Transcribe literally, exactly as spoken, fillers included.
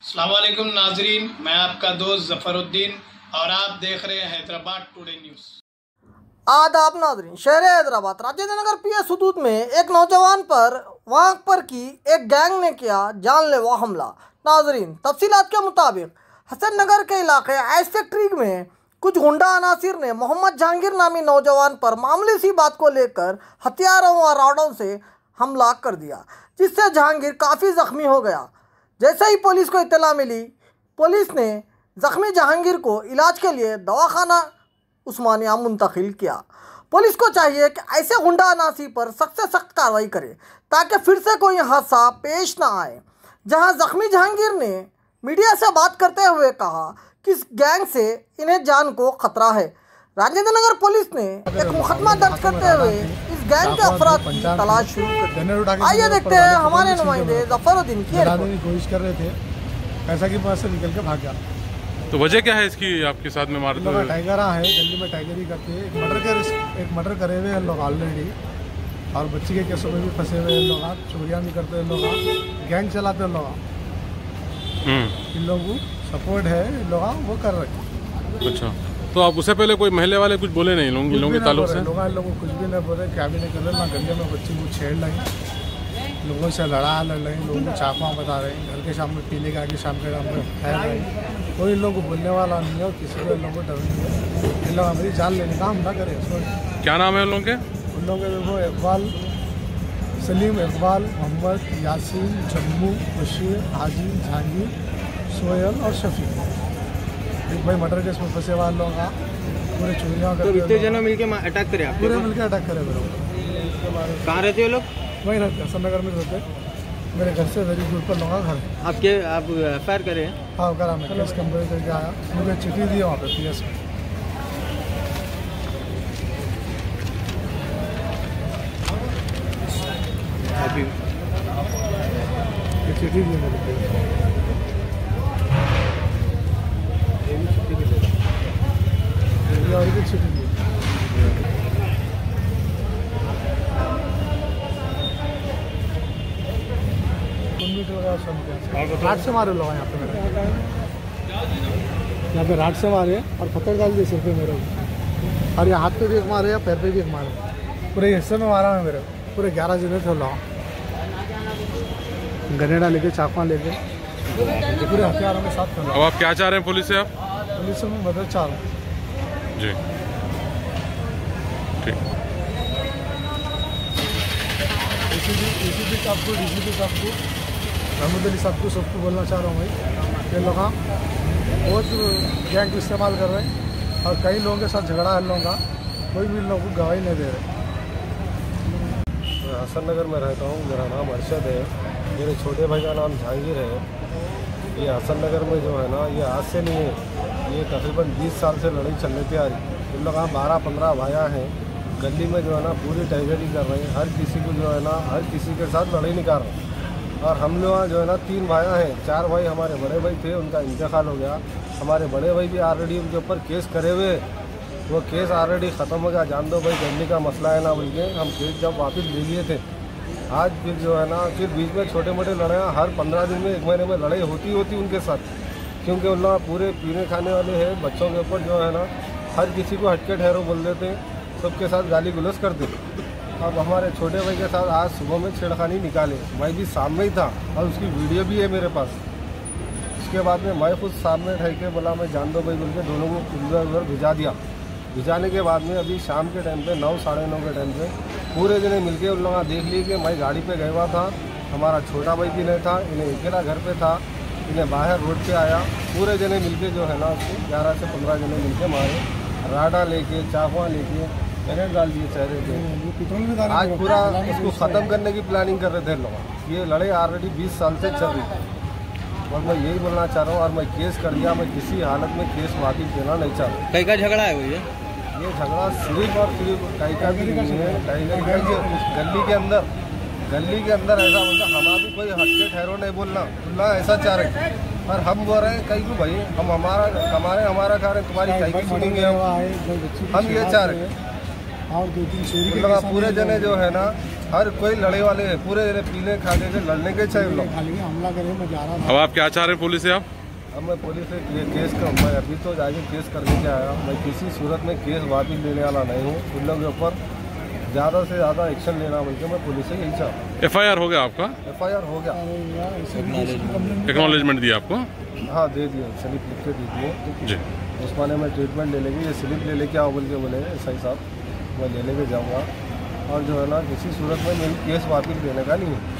अस्सलाम वालेकुम नाजरीन, मैं आपका दोस्त जफरुद्दीन और आप देख रहे हैं हैदराबाद टुडे न्यूज़। आदाब नाजरीन, शहर हैदराबाद राजेंद्र नगर पी एस हदूद में एक नौजवान पर वहाँ पर की एक गैंग ने किया जानलेवा हमला। नाजरीन, तफसीलात के मुताबिक हसन नगर के इलाके आइस फैक्ट्री में कुछ गुंडा अनासिर ने मोहम्मद जहांगीर नामी नौजवान पर मामूली सी बात को लेकर हथियारों और राडों से हमला कर दिया, जिससे जहांगीर काफ़ी ज़ख्मी हो गया। जैसे ही पुलिस को इत्तला मिली, पुलिस ने ज़ख्मी जहांगीर को इलाज के लिए दवाखाना उस्मानिया मुंतकिल किया। पुलिस को चाहिए कि ऐसे गुंडा अनासी पर सख्त से सख्त कार्रवाई करे ताकि फिर से कोई हादसा पेश ना आए। जहां ज़ख्मी जहांगीर ने मीडिया से बात करते हुए कहा कि इस गैंग से इन्हें जान को खतरा है। राजेंद्र नगर पुलिस ने एक मुकदमा दर्ज करते हुए इस गैंग के अफराद की तलाश शुरू कर दी। आइए देखते हैं हमारे नुमाइंदे जफरुद्दीन की कोशिश कर रहे थे, ऐसा कि बस से निकल के भाग गया। तो वजह क्या है इसकी आपके साथ में मार दो? टाइगर है, गली में टाइगर ही करते हैं। एक मर्डर के एक मर्डर करे हुए हैं लोग ऑलरेडी, और बच्ची के केसों में भी फंसे हुए हैं लोग, चोरियाँ भी करते हैं लोग, गैंग चलाते हैं लोग। इन लोगों को सपोर्ट है, लोग वो कर रहे हैं। अच्छा, तो आप उससे पहले कोई महल्ले वाले कुछ बोले नहीं लोग लोगों के ताल्लुक से? लोग लोगों कुछ भी नहीं बोले, क्या भी नहीं कर रहे। ना गले में बच्ची को छेड़ रही, लोगों से लड़ा लड़ रही, लोगों को चाकुआ बता रहे हैं, घर के सामने पीने के आगे शाम के सामने फैल रही। कोई लोग को बोलने वाला नहीं है और किसी को लोगों को डर नहीं है। इन लोग हमारी जान लेने का हम ना करें। क्या नाम है उन लोगों के? उन लोगों के देखो, इकबाल, सलीम, इकबाल, मोहम्मद, यासीन, जम्मू, बशीर, हाजी, जहांगीर, सोयल और शफी। एक भाई मर्डर केस में फंसे वाले लोग पूरे चोरियाँ कर, इतने जनों मिलके अटैक करे आप? पूरे मिलकर अटैक करे मेरे। कहाँ रहते हो लोग? वहीं रहते, हसन नगर में रहते। मेरे घर से वेरी दूर पर लोगों का घर है। आपके आप एफ आई आर करे हैं? हाँ, करा मैं केस कंप्लेन करके आया, मुझे चिट्ठी दी वहाँ पे पी एस में। अभी चिट्ठी दी मेरे और भी चिट्ठी दी। राट से मारे लोग यहाँ पे, मेरे यहाँ पे राट से मारे और पत्थर डाल दिए सिर पे मेरे, और ये हाथ पे भी एक मारे या पैर पे भी एक मारे। पूरे हिस्से में मारा है मेरे, पूरे ग्यारह जने थे लोग, गनेडा लेके, चाकू लेके, पूरे हथियारों के साथ थे। अब आप क्या चाह रहे हैं पुलिस से? आप पुलिस से मैं मदद चाह रहा हूँ जी। ठीक, एसीपी साहब को, डीसीपी साहब को, महमूद अली साहब को, सबको बोलना चाह रहा हूँ भाई, ये लोग बहुत गैंग को इस्तेमाल कर रहे हैं और कई लोगों के साथ झगड़ा है लोगों का, कोई भी लोगों को गवाही नहीं दे रहे। मैं हसन नगर में रहता हूँ, मेरा नाम अरशद है, मेरे छोटे भाई का नाम जहांगीर है। ये हसन नगर में जो है ना, ये आज से नहीं है, ये तकरीबन बीस साल से लड़ाई चल रही आ रही। इन लोग बारह पंद्रह भाया हैं, गली में जो है ना पूरी टाइगरी कर रहे हैं, हर किसी को जो है ना हर किसी के साथ लड़ाई निकाल रहे हैं। और हम लोग जो है ना तीन भाया हैं, चार भाई हमारे बड़े भाई थे, उनका इंतकाल हो गया। हमारे बड़े भाई भी ऑलरेडी उनके ऊपर केस करे हुए, वो केस ऑलरेडी ख़त्म हो गया। जान दो भाई, गली का मसला है ना बोल के हम केस जब वापस ले लिए थे। आज फिर जो है ना फिर बीच में छोटे मोटे लड़ाइयाँ हर पंद्रह दिन में, एक महीने में लड़ाई होती होती उनके साथ, क्योंकि उन लोग पूरे पीने खाने वाले हैं। बच्चों के ऊपर जो है ना हर किसी को हटके ठहरो बोल देते हैं, सबके साथ गाली गुलस करते। अब हमारे छोटे भाई के साथ आज सुबह में छेड़खानी निकाले, मैं भी सामने ही था और उसकी वीडियो भी है मेरे पास। उसके बाद में मैं खुद सामने ठह के बोला मैं जान दो भाई बोल के दोनों को इधर उधर भिजा दिया। भिजाने के बाद में अभी शाम के टाइम पे नौ साढ़े नौ के टाइम पे पूरे जने मिलके उन लोग देख लिए कि मैं गाड़ी पे गया हुआ था, हमारा छोटा भाई भी नहीं था, इन्हें अकेला घर पे था, इन्हें बाहर रोड पे आया। पूरे जने मिलके जो है ना उसको ग्यारह से पंद्रह जने मिलके मारे, राडा लेके, चाकुआ लेके, गनेड डाल दिए चेहरे पे। आज पूरा इसको ख़त्म करने की प्लानिंग कर रहे थे लोग। ये लड़ाई ऑलरेडी बीस साल से चल रही थी और मैं यही बोलना चाह रहा हूँ, और मैं केस कर दिया, मैं किसी हालत में केस वापस देना नहीं चाह रहा। कई का झगड़ा है भैया? ये झगड़ा सिर्फ और सिर्फ कई का भी नहीं है, टाइगर गली के अंदर, गली के अंदर ऐसा बोलता हमारा भी कोई हटके ठहरो नहीं बोलना बोलना ऐसा चाह रहे, और हम बोल रहे हैं कई को भाई हम हमारा कमारे हमारा खा रहे, तुम्हारी कहीं की सुनेंगे हम ये चाह रहे हैं। और दो तीन चोरी पूरे जने जो है ना हर कोई लड़े वाले हैं, पूरे पीने खाने के लड़ने के चाहिए लोग। अब आप क्या चाह रहे हैं पुलिस से? आप अब मैं पुलिस से ये केस का मैं अभी तो जाके केस करने के आया। मैं किसी सूरत में केस वापिस लेने वाला नहीं हूँ। उन लोगों के ऊपर ज़्यादा से ज़्यादा एक्शन लेना बल्कि मैं पुलिस से यही चाहता। एफ आई आर हो गया आपका? एफ आई आर हो गया, एक्नॉलेजमेंट दिया आपको? हाँ दे दिए, स्लिप लिख के दे दिए जी। उस्मानिया में ट्रीटमेंट ले लेंगे, ये स्लिप ले लेके आओ बोल के बोले एस आई साहब, मैं ले लेके जाऊँगा। और जो है ना किसी सूरत में मेरी केस वापिस लेने का नहीं है।